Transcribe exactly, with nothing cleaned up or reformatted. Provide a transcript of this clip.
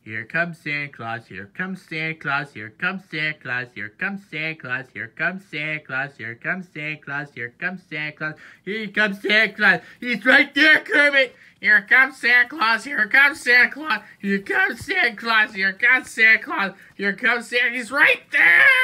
Here comes Santa Claus, here comes Santa Claus, here comes Santa Claus, here comes Santa Claus, here comes Santa Claus, here comes Santa Claus, here comes Santa Claus, here comes Santa Claus. He's right there, Kermit. Here comes Santa Claus, here comes Santa Claus, here comes Santa Claus, here comes Santa Claus, here comes Santa. He's right there.